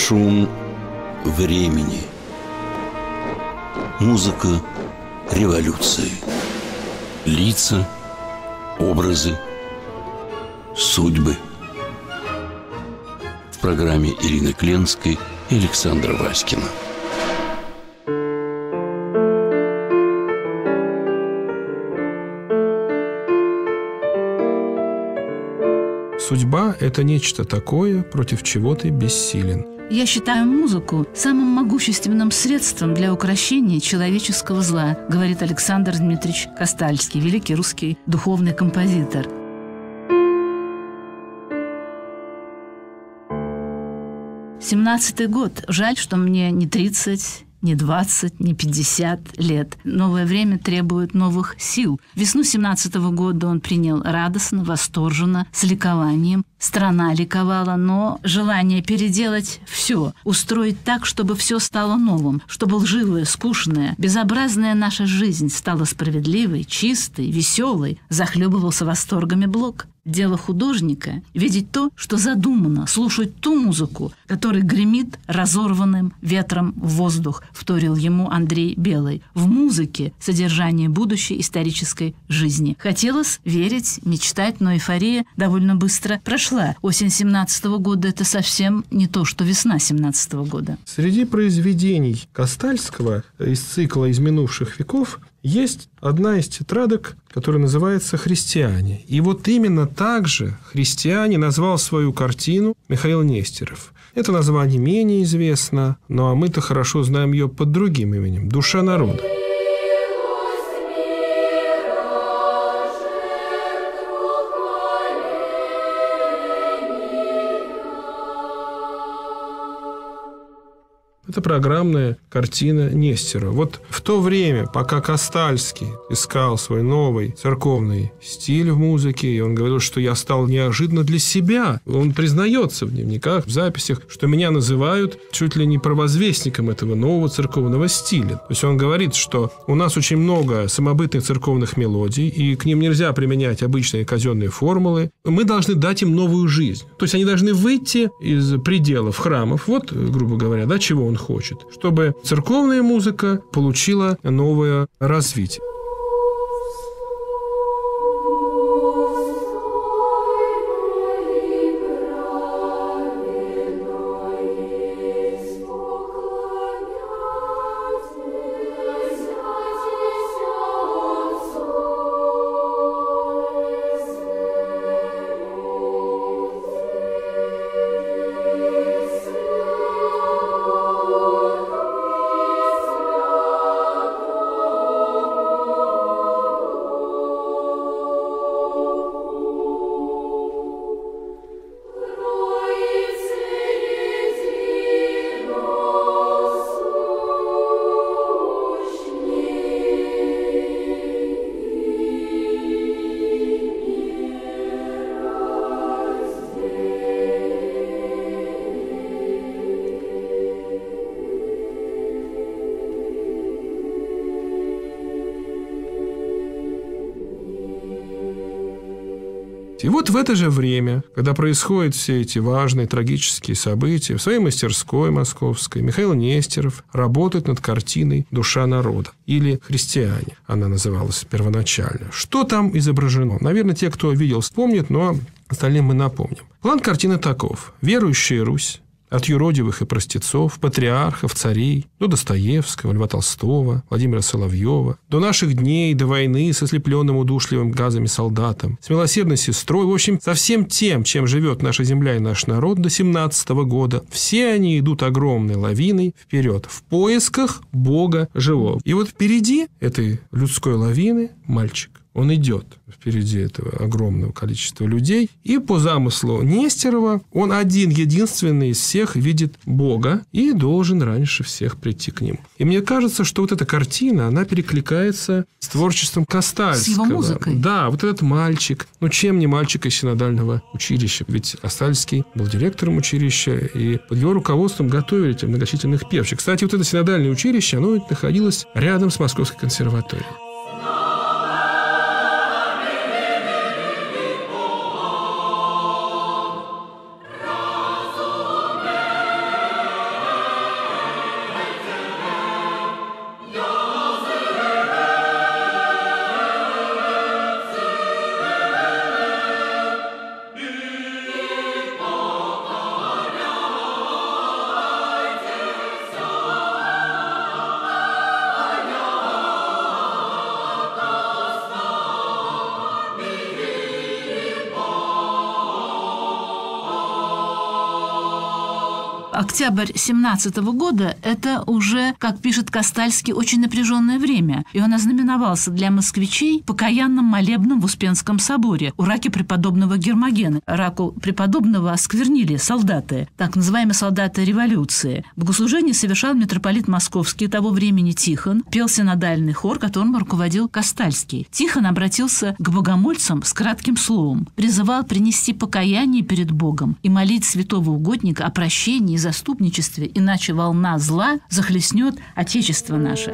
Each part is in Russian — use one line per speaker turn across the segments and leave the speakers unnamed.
Шум времени. Музыка революции. Лица, образы, судьбы. В программе Ирины Кленской и Александра Васькина.
Судьба – это нечто такое, против чего ты бессилен.
Я считаю музыку самым могущественным средством для укрощения человеческого зла, говорит Александр Дмитриевич Костальский, великий русский духовный композитор. «17-й год. Жаль, что мне не 30, не 20, не 50 лет. Новое время требует новых сил. Весну 17-го года он принял радостно, восторженно, с ликованием. Страна ликовала, но желание переделать все, устроить так, чтобы все стало новым, чтобы лживая, скучная, безобразная наша жизнь стала справедливой, чистой, веселой, захлебывался восторгами Блок. Дело художника — видеть то, что задумано, слушать ту музыку, которая гремит разорванным ветром в воздух, вторил ему Андрей Белый. В музыке содержание будущей исторической жизни. Хотелось верить, мечтать, но эйфория довольно быстро прошла. Осень 17-го года — это совсем не то, что весна 17-го года.
Среди произведений Костальского из цикла «Из минувших веков» есть одна из тетрадок, которая называется «Христиане». И вот именно так же «Христиане» назвал свою картину Михаил Нестеров. Это название менее известно, но мы-то хорошо знаем ее под другим именем – «Душа народа». Это программная картина Нестерова. Вот в то время, пока Костальский искал свой новый церковный стиль в музыке, и он говорил, что я стал неожиданно для себя. Он признается в дневниках, в записях, что меня называют чуть ли не провозвестником этого нового церковного стиля. То есть он говорит, что у нас очень много самобытных церковных мелодий, и к ним нельзя применять обычные казенные формулы. Мы должны дать им новую жизнь. То есть они должны выйти из пределов храмов, вот, грубо говоря, да, чего он хочет, чтобы церковная музыка получила новое развитие. И вот в это же время, когда происходят все эти важные трагические события, в своей мастерской московской Михаил Нестеров работает над картиной «Душа народа» или «Христиане». Она называлась первоначально. Что там изображено? Наверное, те, кто видел, вспомнят, но остальным мы напомним. План картины таков. Верующая Русь. От юродивых и простецов, патриархов, царей, до Достоевского, Льва Толстого, Владимира Соловьева, до наших дней, до войны с ослепленным удушливым газами солдатом, с милосердной сестрой, в общем, со всем тем, чем живет наша земля и наш народ до 17-го года, все они идут огромной лавиной вперед, в поисках Бога живого. И вот впереди этой людской лавины мальчик. Он идет впереди этого огромного количества людей. И по замыслу Нестерова он один-единственный из всех видит Бога и должен раньше всех прийти к нему. И мне кажется, что вот эта картина, она перекликается с творчеством Костальского.
С его музыкой.
Да, вот этот мальчик. Ну, чем не мальчик из синодального училища? Ведь Костальский был директором училища, и под его руководством готовили этих многочисленных певчих. Кстати, вот это синодальное училище, оно находилось рядом с Московской консерваторией.
Октябрь 17 года – это уже, как пишет Кастальский, очень напряженное время, и он ознаменовался для москвичей покаянным молебном в Успенском соборе у раки преподобного Гермогена. Раку преподобного осквернили солдаты, так называемые солдаты революции. Богослужение совершал митрополит Московский того времени Тихон, пел синодальный хор, которым руководил Кастальский. Тихон обратился к богомольцам с кратким словом, призывал принести покаяние перед Богом и молить святого угодника о прощении и заступничестве, иначе волна зла захлестнет Отечество наше.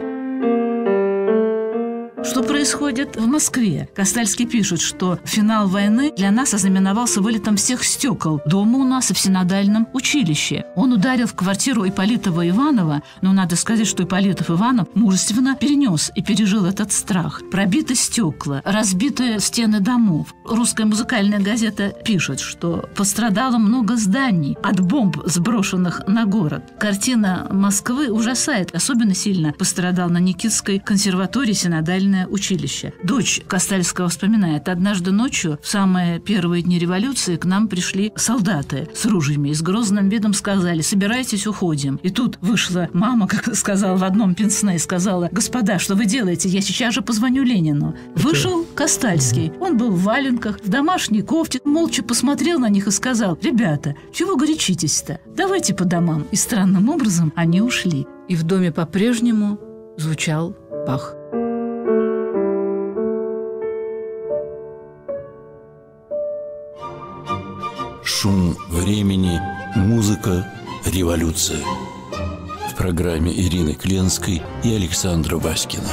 Что происходит в Москве? Кастальский пишет, что финал войны для нас ознаменовался вылетом всех стекол дома у нас и в синодальном училище. Он ударил в квартиру Ипполитова-Иванова, но надо сказать, что Ипполитов-Иванов мужественно перенес и пережил этот страх. Пробиты стекла, разбиты стены домов. Русская музыкальная газета пишет, что пострадало много зданий от бомб, сброшенных на город. Картина Москвы ужасает. Особенно сильно пострадал на Никитской консерватории синодальный училище. Дочь Кастальского вспоминает: однажды ночью, в самые первые дни революции, к нам пришли солдаты с ружьями и с грозным видом сказали: собирайтесь, уходим. И тут вышла мама, как сказала в одном пенсне, и сказала: господа, что вы делаете? Я сейчас же позвоню Ленину. Вышел Кастальский. Он был в валенках, в домашней кофте, молча посмотрел на них и сказал: ребята, чего горячитесь-то? Давайте по домам. И странным образом они ушли. И в доме по-прежнему звучал Бах.
Шум времени, музыка, революция. В программе Ирины Кленской и Александра Васькина.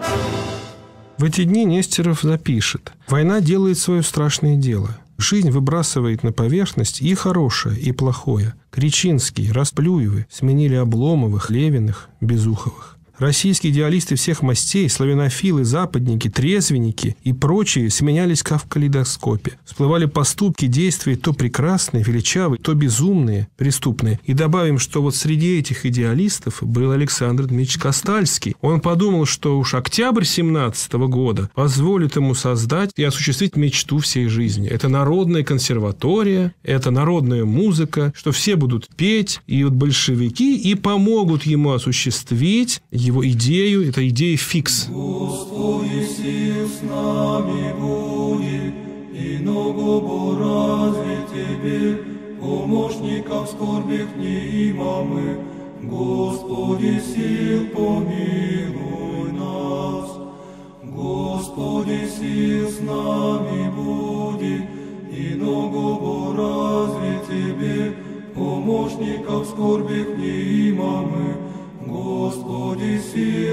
В эти дни Нестеров запишет: «Война делает свое страшное дело. Жизнь выбрасывает на поверхность и хорошее, и плохое. Кричинский, Расплюевы сменили Обломовых, Левиных, Безуховых. Российские идеалисты всех мастей, славянофилы, западники, трезвенники и прочие сменялись как в калейдоскопе. Всплывали поступки, действия то прекрасные, величавые, то безумные, преступные. И добавим, что вот среди этих идеалистов был Александр Дмитриевич Кастальский. Он подумал, что уж октябрь 17 года позволит ему создать и осуществить мечту всей жизни. Это народная консерватория, это народная музыка, что все будут петь, и вот большевики и помогут ему осуществить его идею, это идея фикс.
Господь сил с нами будет, и ногу разве тебе, помощников скорбях неимамы, Господи сил помилуй нас. Господи сил с нами будет, и ногу разве тебе, помощников скорбях неимамы, Господи сил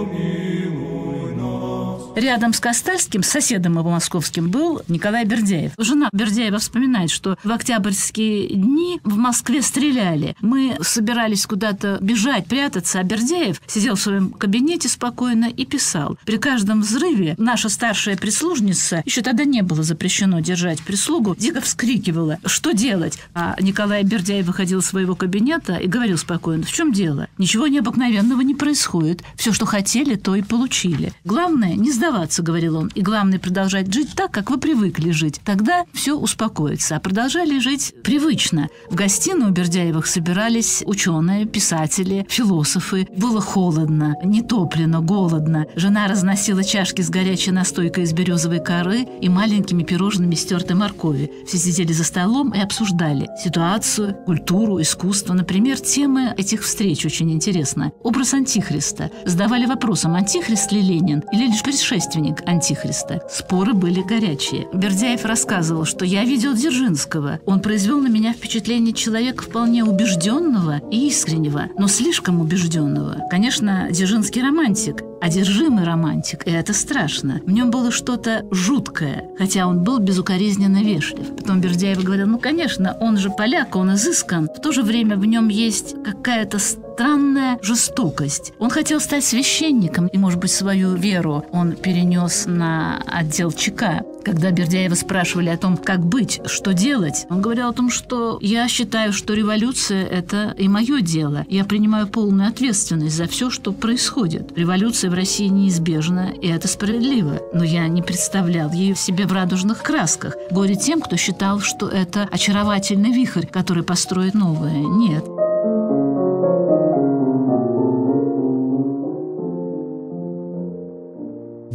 помилуй нас.
Рядом с Кастальским, с соседом его московским, был Николай Бердяев. Жена Бердяева вспоминает, что в октябрьские дни в Москве стреляли. Мы собирались куда-то бежать, прятаться, а Бердяев сидел в своем кабинете спокойно и писал. При каждом взрыве наша старшая прислужница, еще тогда не было запрещено держать прислугу, дико вскрикивала: что делать? А Николай Бердяев выходил из своего кабинета и говорил спокойно: в чем дело? Ничего необыкновенного не происходит. Все, что хотели, то и получили. Главное, не сдаваться, говорил он, и главное продолжать жить так, как вы привыкли жить. Тогда все успокоится. А продолжали жить привычно. В гостиной у Бердяевых собирались ученые, писатели, философы. Было холодно, нетоплено, голодно. Жена разносила чашки с горячей настойкой из березовой коры и маленькими пирожными с тертой моркови. Все сидели за столом и обсуждали ситуацию, культуру, искусство. Например, темы этих встреч очень интересны. Образ Антихриста. Задавали вопросом: антихрист ли Ленин или лишь предшественник Антихриста? Споры были горячие. Бердяев рассказывал, что я видел Дзержинского. Он произвел на меня впечатление человека вполне убежденного и искреннего, но слишком убежденного. Конечно, Дзержинский романтик, одержимый романтик, и это страшно. В нем было что-то жуткое, хотя он был безукоризненно вежлив. Потом Бердяев говорил: ну, конечно, он же поляк, он изыскан. В то же время в нем есть какая-то странная жестокость. Он хотел стать священником, и, может быть, свою веру он перенес на отдел ЧК. Когда Бердяева спрашивали о том, как быть, что делать, он говорил о том, что я считаю, что революция – это и мое дело. Я принимаю полную ответственность за все, что происходит. Революция в России неизбежна, и это справедливо. Но я не представлял ее в себе в радужных красках. Горе тем, кто считал, что это очаровательный вихрь, который построит новое. Нет.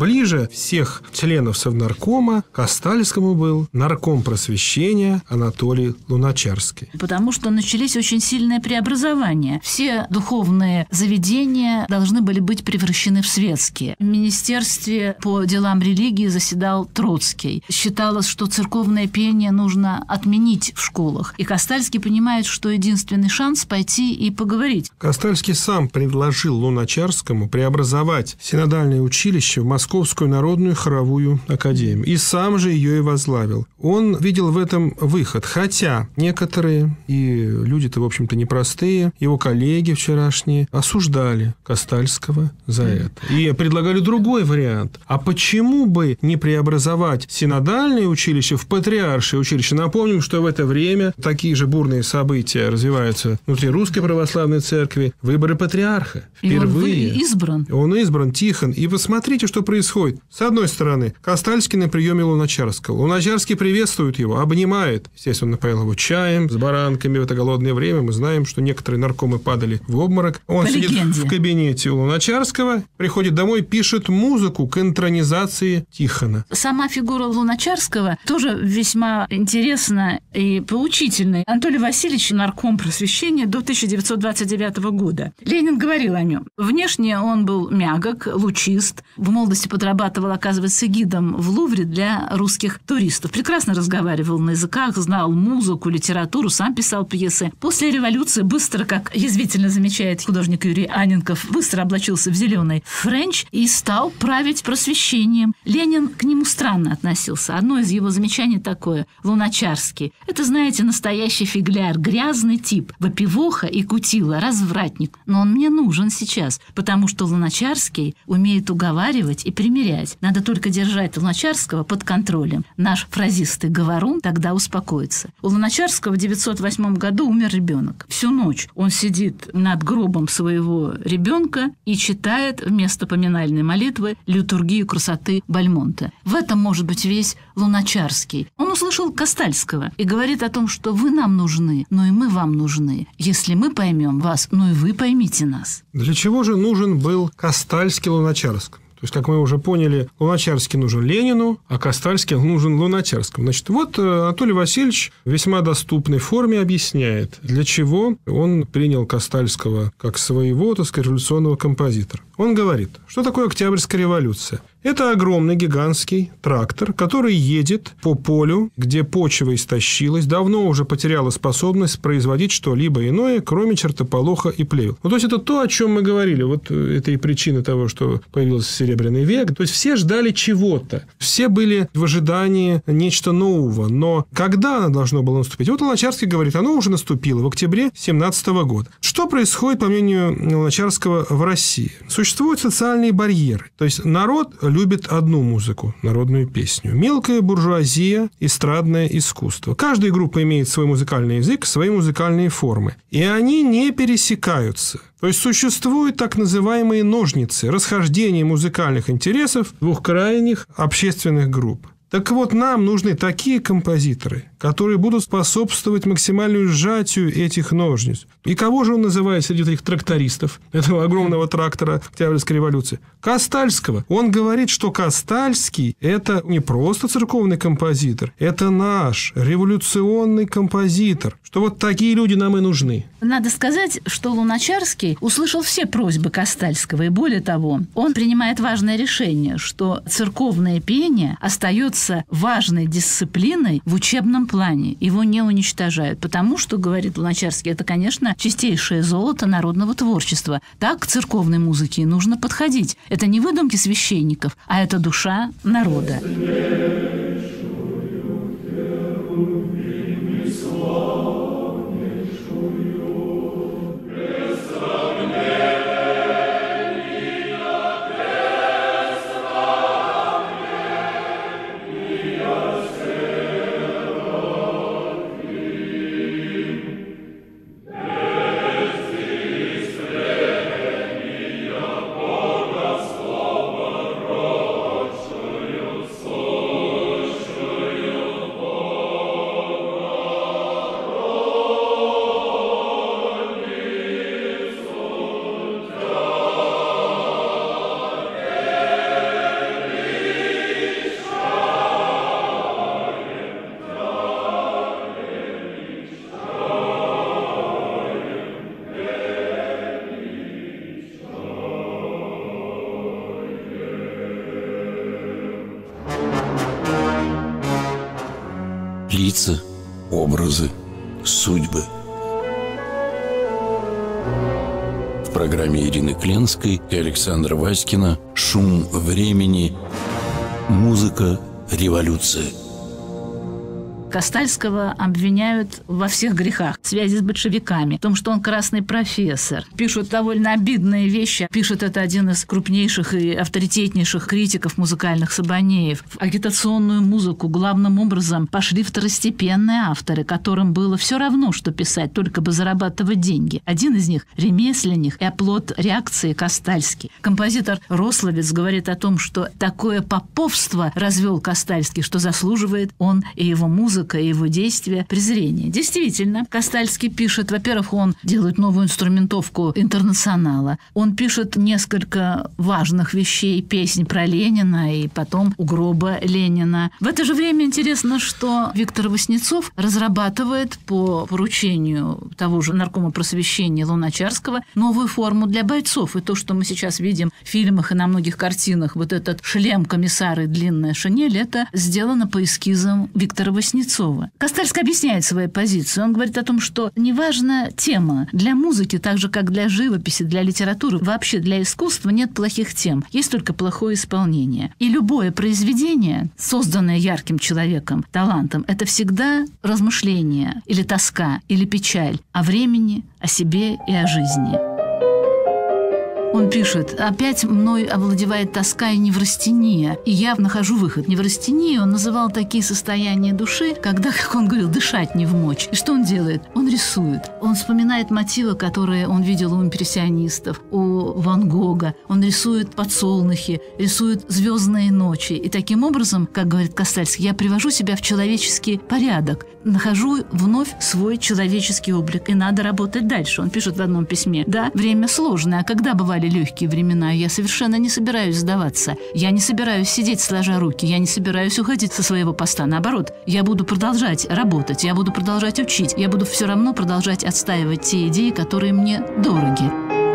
Ближе всех членов Совнаркома к Кастальскому был нарком просвещения Анатолий Луначарский.
Потому что начались очень сильные преобразования. Все духовные заведения должны были быть превращены в светские. В Министерстве по делам религии заседал Троцкий. Считалось, что церковное пение нужно отменить в школах. И Кастальский понимает, что единственный шанс пойти и поговорить.
Кастальский сам предложил Луначарскому преобразовать синодальное училище в Московскую народную хоровую академию. И сам же ее и возглавил. Он видел в этом выход. Хотя некоторые, и люди-то, в общем-то, непростые, его коллеги вчерашние, осуждали Кастальского за это. И предлагали другой вариант. А почему бы не преобразовать синодальное училище в патриаршее училище? Напомним, что в это время такие же бурные события развиваются внутри Русской Православной Церкви. Выборы патриарха. Впервые.
И он избран.
Он избран, Тихон. И посмотрите, что происходит. С одной стороны, Кастальский на приеме Луначарского. Луначарский приветствует его, обнимает. Естественно, он напоил его чаем с баранками в это голодное время. Мы знаем, что некоторые наркомы падали в обморок. Он сидит в кабинете у Луначарского, приходит домой, пишет музыку к интронизации Тихона.
Сама фигура Луначарского тоже весьма интересна и поучительна. Анатолий Васильевич нарком просвещения до 1929 года. Ленин говорил о нем. Внешне он был мягок, лучист. В молодости подрабатывал, оказывается, гидом в Лувре для русских туристов. Прекрасно разговаривал на языках, знал музыку, литературу, сам писал пьесы. После революции быстро, как язвительно замечает художник Юрий Анненков, быстро облачился в зеленый френч и стал править просвещением. Ленин к нему странно относился. Одно из его замечаний такое: Луначарский. Это, знаете, настоящий фигляр, грязный тип, выпивоха и кутила, развратник. Но он мне нужен сейчас, потому что Луначарский умеет уговаривать и примирять. Надо только держать Луначарского под контролем. Наш фразист и говорун тогда успокоится. У Луначарского в 1908 году умер ребенок. Всю ночь он сидит над гробом своего ребенка и читает вместо поминальной молитвы литургию красоты Бальмонта. В этом может быть весь Луначарский. Он услышал Кастальского и говорит о том, что вы нам нужны, но и мы вам нужны. Если мы поймем вас, но и вы поймите нас.
Для чего же нужен был Кастальский Луначарскому? То есть, как мы уже поняли, Луначарский нужен Ленину, а Кастальский нужен Луначарскому. Значит, вот Анатолий Васильевич в весьма доступной форме объясняет, для чего он принял Кастальского как своего, так сказать, революционного композитора. Он говорит, что такое Октябрьская революция? Это огромный гигантский трактор, который едет по полю, где почва истощилась, давно уже потеряла способность производить что-либо иное, кроме чертополоха и плевел. Ну, то есть, это то, о чем мы говорили. Вот это и причина того, что появился Серебряный век. То есть, все ждали чего-то. Все были в ожидании нечто нового. Но когда оно должно было наступить? Вот Луначарский говорит, оно уже наступило в октябре 1917 года. Что происходит, по мнению Луначарского, в России? Существуют социальные барьеры. То есть, народ любит одну музыку, народную песню. Мелкая буржуазия, эстрадное искусство. Каждая группа имеет свой музыкальный язык, свои музыкальные формы. И они не пересекаются. То есть, существуют так называемые ножницы, расхождение музыкальных интересов двух крайних общественных групп. Так вот, нам нужны такие композиторы, которые будут способствовать максимальному сжатию этих ножниц. И кого же он называет среди этих трактористов, этого огромного трактора Октябрьской революции? Кастальского. Он говорит, что Кастальский – это не просто церковный композитор, это наш революционный композитор, что вот такие люди нам и нужны.
Надо сказать, что Луначарский услышал все просьбы Кастальского, и более того, он принимает важное решение, что церковное пение остается важной дисциплиной в учебном плане. Его не уничтожают, потому что, говорит Луначарский, это, конечно, чистейшее золото народного творчества. Так к церковной музыке нужно подходить. Это не выдумки священников, а это душа народа.
лица, образы, судьбы. В программе Ирины Кленской и Александра Васькина «Шум времени. Музыка. Революция».
Костальского обвиняют во всех грехах, в связи с большевиками, в том, что он красный профессор. Пишут довольно обидные вещи. Пишет это один из крупнейших и авторитетнейших критиков музыкальных Сабанеев. В агитационную музыку главным образом пошли второстепенные авторы, которым было все равно, что писать, только бы зарабатывать деньги. Один из них – ремесленник и оплот реакции Костальский. Композитор Рословец говорит о том, что такое поповство развел Костальский, что заслуживает он и его музыка, и его действия презрения. Действительно, Костальский пишет, во-первых, он делает новую инструментовку «Интернационала». Он пишет несколько важных вещей, песнь про Ленина и потом «У гроба Ленина». В это же время интересно, что Виктор Васнецов разрабатывает по поручению того же наркома просвещения Луначарского новую форму для бойцов. И то, что мы сейчас видим в фильмах и на многих картинах, вот этот шлем комиссара и длинная шинель, это сделано по эскизам Виктора Васнецова. Костальский объясняет свою позицию. Он говорит о том, что неважна тема. Для музыки, так же, как для живописи, для литературы, вообще для искусства нет плохих тем. Есть только плохое исполнение. И любое произведение, созданное ярким человеком, талантом, это всегда размышление или тоска, или печаль о времени, о себе и о жизни. Он пишет: «Опять мной овладевает тоска и неврастения, и я нахожу выход». Неврастения он называл такие состояния души, когда, как он говорил, дышать не вмочь. И что он делает? Он рисует. Он вспоминает мотивы, которые он видел у импрессионистов, у Ван Гога. Он рисует подсолнухи, рисует звездные ночи. И таким образом, как говорит Костальский, я привожу себя в человеческий порядок, нахожу вновь свой человеческий облик, и надо работать дальше. Он пишет в одном письме: «Да, время сложное, а когда бывали легкие времена, я совершенно не собираюсь сдаваться. Я не собираюсь сидеть сложа руки, я не собираюсь уходить со своего поста. Наоборот, я буду продолжать работать, я буду продолжать учить, я буду все равно продолжать отстаивать те идеи, которые мне дороги».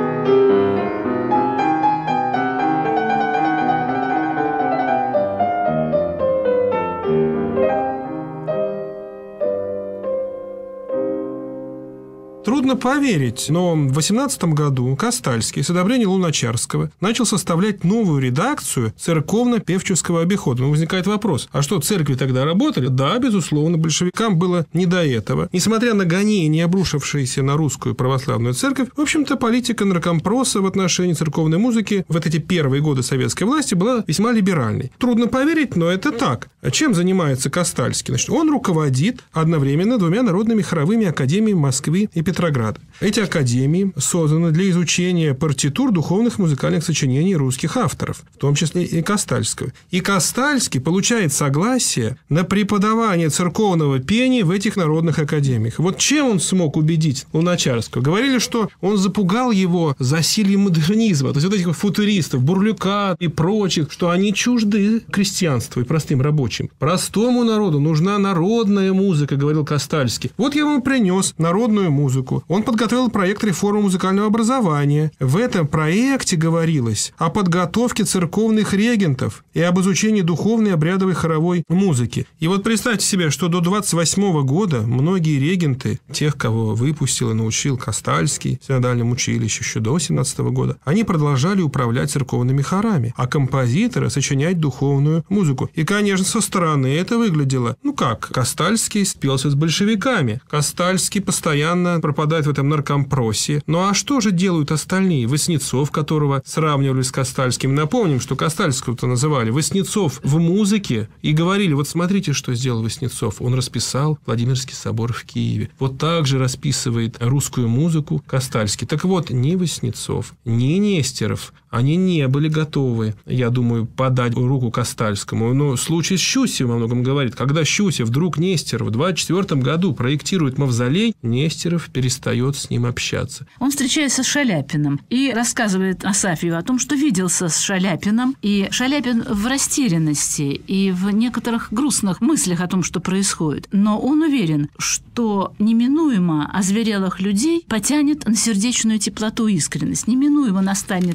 Трудно поверить, но в 18 году Костальский с одобрения Луначарского начал составлять новую редакцию церковно-певческого обихода. Но возникает вопрос, а что, церкви тогда работали? Да, безусловно, большевикам было не до этого. Несмотря на гонения, обрушившиеся на русскую православную церковь, в общем-то, политика наркомпроса в отношении церковной музыки в эти первые годы советской власти была весьма либеральной. Трудно поверить, но это так. А чем занимается Костальский? Значит, он руководит одновременно двумя народными хоровыми академиями Москвы и Петрограда. Эти академии созданы для изучения партитур духовных музыкальных сочинений русских авторов, в том числе и Костальского. И Костальский получает согласие на преподавание церковного пения в этих народных академиях. Вот чем он смог убедить Луначарского? Говорили, что он запугал его засильем модернизма, то есть вот этих футуристов, Бурлюка и прочих, что они чужды крестьянству и простым рабочим. Простому народу нужна народная музыка, говорил Костальский. Вот я вам принес народную музыку. Он подготовил проект реформы музыкального образования. В этом проекте говорилось о подготовке церковных регентов и об изучении духовной обрядовой хоровой музыки. И вот представьте себе, что до 28 года многие регенты, тех, кого выпустил и научил Костальский в синодальном училище еще до 17 года, они продолжали управлять церковными хорами, а композиторы сочинять духовную музыку. И, конечно, со стороны это выглядело, как Костальский спелся с большевиками. Костальский постоянно пропадает в этом наркомпросе. Ну а что же делают остальные? Васнецов, которого сравнивали с Костальским. Напомним, что Костальского-то называли Васнецов в музыке и говорили: вот смотрите, что сделал Васнецов. Он расписал Владимирский собор в Киеве. Вот так же расписывает русскую музыку Костальский. Так вот, ни Васнецов, ни Нестеров, они не были готовы, я думаю, подать руку Костальскому. Но случай с Щусевым во многом говорит. Когда Щусев, друг Нестерова, в 24 году проектирует мавзолей, Нестеров перестает с ним общаться.
Он встречается с Шаляпиным и рассказывает Асафьеву о том, что виделся с Шаляпиным. И Шаляпин в растерянности и в некоторых грустных мыслях о том, что происходит. Но он уверен, что неминуемо озверелых людей потянет на сердечную теплоту и искренность. Неминуемо настанет время,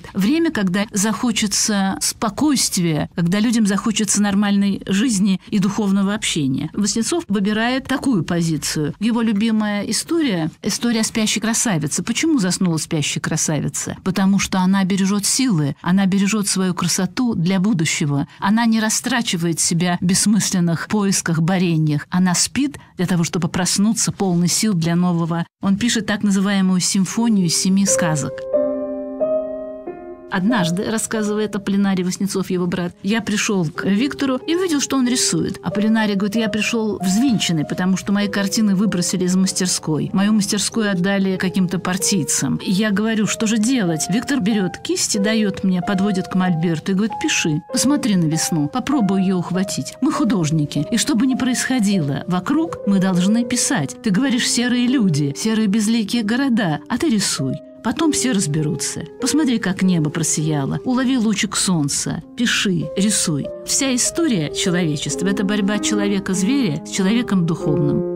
время, когда захочется спокойствия, когда людям захочется нормальной жизни и духовного общения. Васнецов выбирает такую позицию. Его любимая история – история спящей красавицы. Почему заснула спящая красавица? Потому что она бережет силы, она бережет свою красоту для будущего. Она не растрачивает себя в бессмысленных поисках, борениях. Она спит для того, чтобы проснуться полный сил для нового. Он пишет так называемую симфонию 7 сказок. Однажды, рассказывает Аполлинарий Васнецов, его брат, я пришел к Виктору и увидел, что он рисует. Аполлинарий говорит, я пришел взвинченный, потому что мои картины выбросили из мастерской. Мою мастерскую отдали каким-то партийцам. Я говорю, что же делать? Виктор берет кисти, дает мне, подводит к мольберту и говорит, пиши, посмотри на весну, попробуй ее ухватить. Мы художники, и что бы ни происходило вокруг, мы должны писать. Ты говоришь, серые люди, серые безликие города, а ты рисуй. Потом все разберутся. Посмотри, как небо просияло. Улови лучик солнца. Пиши, рисуй. Вся история человечества – это борьба человека-зверя с человеком духовным.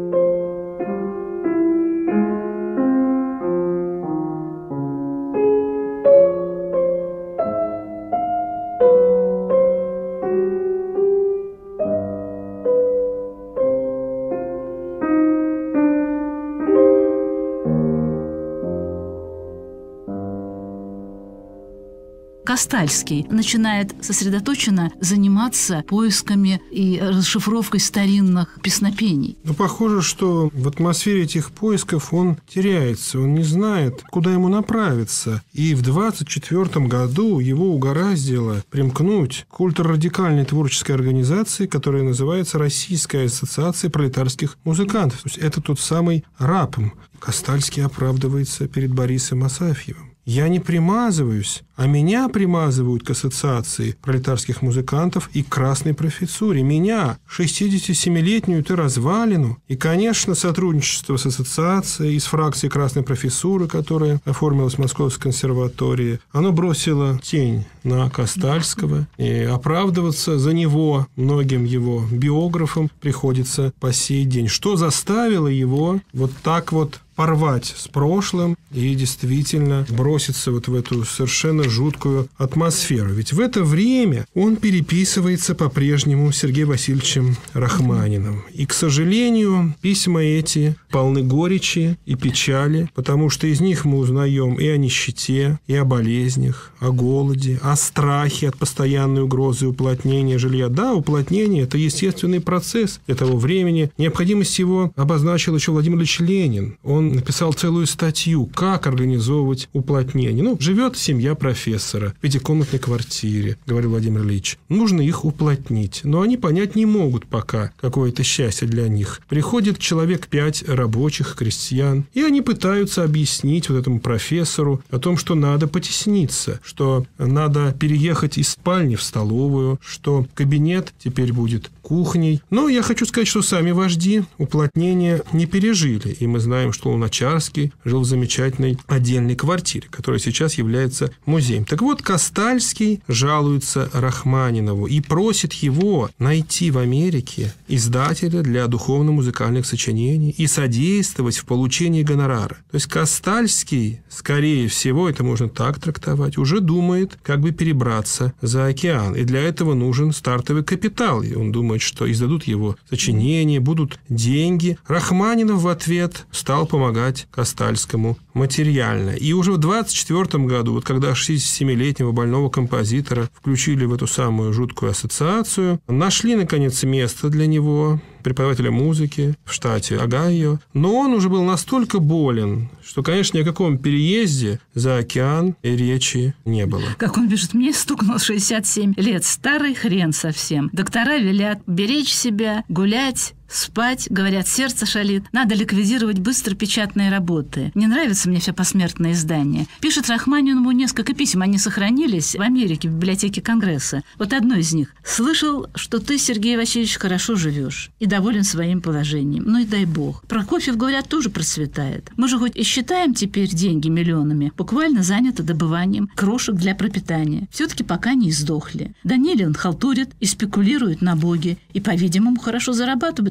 Костальский начинает сосредоточенно заниматься поисками и расшифровкой старинных песнопений.
Но похоже, что в атмосфере этих поисков он теряется, он не знает, куда ему направиться. И в 1924 году его угораздило примкнуть к ультрарадикальной творческой организации, которая называется Российская ассоциация пролетарских музыкантов. То есть это тот самый РАПМ. Костальский оправдывается перед Борисом Асафьевым. Я не примазываюсь, а меня примазывают к ассоциации пролетарских музыкантов и к красной профессуре. Меня, 67-летнюю ты развалину. И, конечно, сотрудничество с ассоциацией и с фракцией красной профессуры, которая оформилась в Московской консерватории, оно бросило тень на Костальского. И оправдываться за него многим его биографам приходится по сей день. Что заставило его вот так вот порвать с прошлым и действительно броситься вот в эту совершенно жуткую атмосферу. Ведь в это время он переписывается по-прежнему с Сергеем Васильевичем Рахманиным. И, к сожалению, письма эти полны горечи и печали, потому что из них мы узнаем и о нищете, и о болезнях, о голоде, о страхе от постоянной угрозы уплотнения жилья. Да, уплотнение – это естественный процесс для того времени. Необходимость его обозначил еще Владимир Ильич Ленин. Он написал целую статью, как организовывать уплотнение. Живет семья профессора в пятикомнатной квартире, говорил Владимир Ильич. Нужно их уплотнить. Но они понять не могут пока, какое это счастье для них. Приходит человек 5 рабочих, крестьян, и они пытаются объяснить вот этому профессору о том, что надо потесниться, что надо переехать из спальни в столовую, что кабинет теперь будет кухней. Но я хочу сказать, что сами вожди уплотнения не пережили. И мы знаем, что Луначарский жил в замечательной отдельной квартире, которая сейчас является музеем. Так вот, Костальский жалуется Рахманинову и просит его найти в Америке издателя для духовно-музыкальных сочинений и содействовать в получении гонорара. То есть Костальский, скорее всего, это можно так трактовать, уже думает, как бы перебраться за океан. И для этого нужен стартовый капитал. И он думает, что издадут его сочинения, будут деньги. Рахманинов в ответ стал помогать Костальскому материально. И уже в 1924 году, вот когда 67-летнего больного композитора включили в эту самую жуткую ассоциацию, нашли, наконец, место для него, преподавателя музыки в штате Огайо. Но он уже был настолько болен, что, конечно, ни о каком переезде за океан и речи не было.
Как он пишет, мне стукнуло 67 лет. Старый хрен совсем. Доктора велят беречь себя, гулять, спать, говорят, сердце шалит. Надо ликвидировать быстро печатные работы. Не нравится мне все посмертные издания. Пишет Рахманинову несколько писем. Они сохранились в Америке, в библиотеке Конгресса. Вот одно из них. «Слышал, что ты, Сергей Васильевич, хорошо живешь и доволен своим положением. Ну и дай бог. Прокофьев, говорят, тоже процветает. Мы же хоть и считаем теперь деньги миллионами, буквально заняты добыванием крошек для пропитания. Все-таки пока не издохли. Данилин халтурит и спекулирует на боге. И, по-видимому, хорошо зарабатывает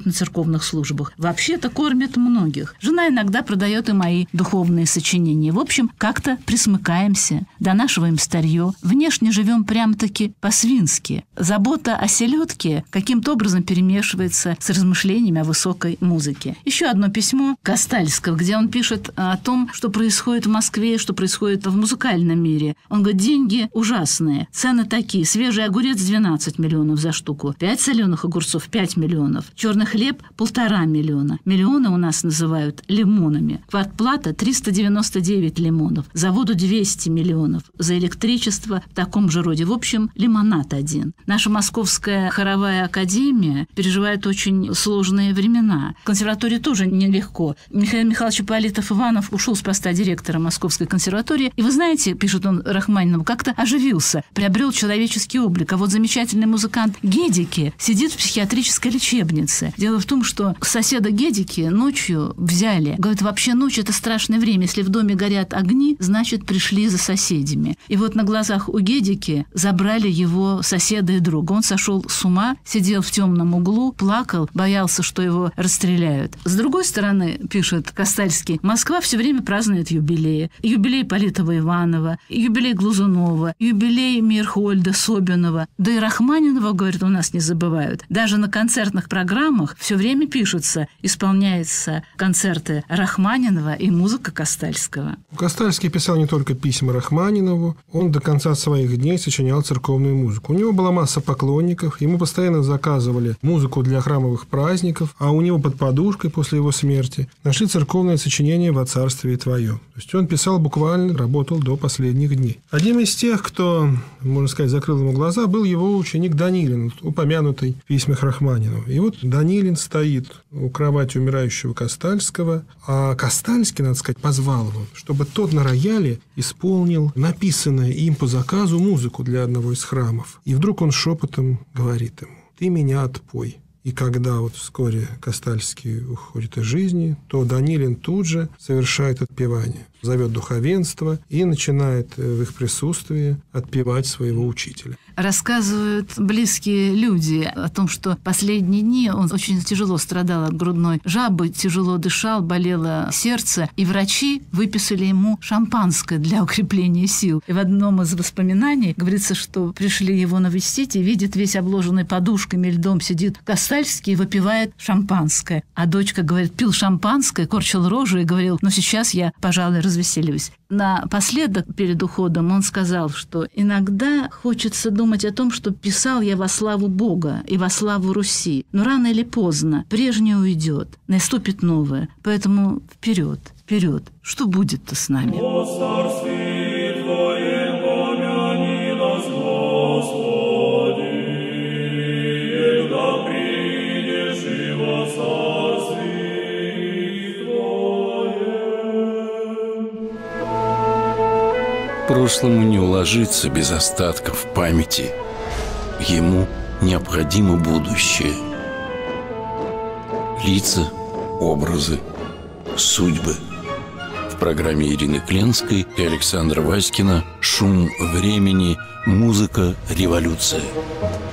на церковных службах. Вообще-то кормят многих. Жена иногда продает и мои духовные сочинения. В общем, как-то присмыкаемся, донашиваем старье. Внешне живем прям-таки по-свински. Забота о селедке каким-то образом перемешивается с размышлениями о высокой музыке. Еще одно письмо Костальского, где он пишет о том, что происходит в Москве, что происходит в музыкальном мире. Он говорит, деньги ужасные, цены такие. Свежий огурец 12 миллионов за штуку, 5 соленых огурцов 5 миллионов, черный хлеб 1,5 миллиона. Миллионы у нас называют лимонами. Квартплата 399 лимонов, за воду 200 миллионов, за электричество в таком же роде. В общем, лимонад один. Наша Московская хоровая академия переживает очень сложные времена. В консерватории тоже нелегко. Михаил Михайлович Ипполитов-Иванов ушел с поста директора Московской консерватории. И вы знаете, пишет он Рахманинову, как-то оживился, приобрел человеческий облик. А вот замечательный музыкант Гедики сидит в психиатрической лечебнице. Дело в том, что соседа Гедики ночью взяли. Говорит, вообще ночь – это страшное время. Если в доме горят огни, значит, пришли за соседями. И вот на глазах у Гедики забрали его соседа и друга. Он сошел с ума, сидел в темном углу, плакал, боялся, что его расстреляют. С другой стороны, пишет Костальский, Москва все время празднует юбилеи. Юбилей Политова-Иванова, юбилей Глазунова, юбилей Мирхольда, Собинова. Да и Рахманинова, говорит, у нас не забывают. Даже на концертных программах все время пишутся, исполняются концерты Рахманинова и музыка Костальского.
Костальский писал не только письма Рахманинову, он до конца своих дней сочинял церковную музыку. У него была масса поклонников, ему постоянно заказывали музыку для храмовых праздников, а у него под подушкой после его смерти нашли церковное сочинение «Во царствие твое». То есть он писал буквально, работал до последних дней. Одним из тех, кто, можно сказать, закрыл ему глаза, был его ученик Данилин, упомянутый в письмах Рахманинова. И вот Данилин стоит у кровати умирающего Костальского, а Костальский, надо сказать, позвал его, чтобы тот на рояле исполнил написанное им по заказу музыку для одного из храмов. И вдруг он шепотом говорит ему: «Ты меня отпой». И когда вот вскоре Костальский уходит из жизни, то Данилин тут же совершает отпевание, зовет духовенство и начинает в их присутствии отпевать своего учителя.
Рассказывают близкие люди о том, что последние дни он очень тяжело страдал от грудной жабы, тяжело дышал, болело сердце, и врачи выписали ему шампанское для укрепления сил. И в одном из воспоминаний говорится, что пришли его навестить и видит весь обложенный подушками, льдом сидит Костальский и выпивает шампанское. А дочка, говорит, пил шампанское, корчил рожу и говорил: ну сейчас я, пожалуй, развеселюсь. Напоследок, перед уходом, он сказал, что иногда хочется думать о том, что писал я во славу Бога и во славу Руси. Но рано или поздно прежнее уйдет, наступит новое. Поэтому вперед, вперед. Что будет-то с нами?
Прошлому не уложиться без остатков в памяти. Ему необходимо будущее. Лица, образы, судьбы. В программе Ирины Кленской и Александра Васькина «Шум времени. Музыка. Революция».